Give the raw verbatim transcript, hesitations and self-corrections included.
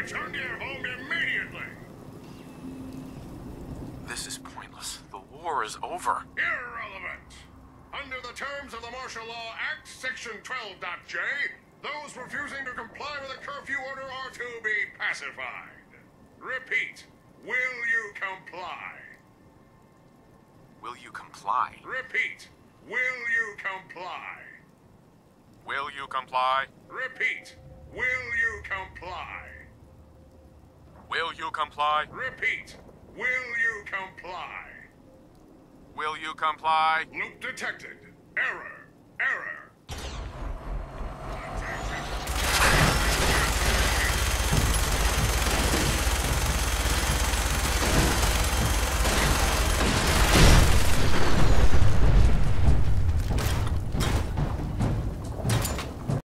Return to your home immediately! This is pointless. The war is over. Irrelevant! Under the terms of the Martial Law Act, Section twelve J, those refusing to comply with a curfew order are to be pacified. Repeat, will you comply? Will you comply? Repeat, will you comply? Will you comply? Repeat, will you comply? Will you comply? Repeat, will you comply? Will you comply? Loop detected. Error. Error.